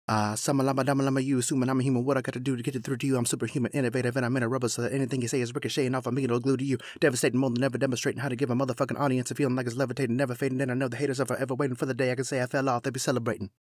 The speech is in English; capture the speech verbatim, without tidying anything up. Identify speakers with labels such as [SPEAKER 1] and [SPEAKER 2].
[SPEAKER 1] Uh, Sama lama dama lama you, assuming I'm a human. What I gotta do to get it through to you? I'm superhuman, innovative, and I'm in a rubber, so that anything you say is ricocheting off of me, it'll glue to you. Devastating more than ever, demonstrating how to give a motherfucking audience a feeling like it's levitating, never fading. Then I know the haters are forever waiting for the day I can say I fell off, they be celebrating.